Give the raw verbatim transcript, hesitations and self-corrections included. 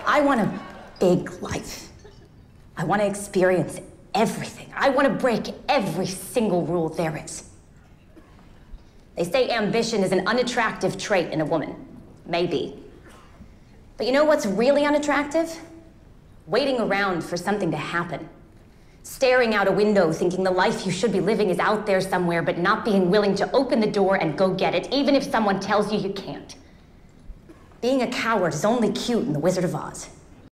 I want a big life. I want to experience everything. I want to break every single rule there is. They say ambition is an unattractive trait in a woman. Maybe. But you know what's really unattractive? Waiting around for something to happen. Staring out a window thinking the life you should be living is out there somewhere, but not being willing to open the door and go get it, even if someone tells you you can't. Being a coward is only cute in The Wizard of Oz.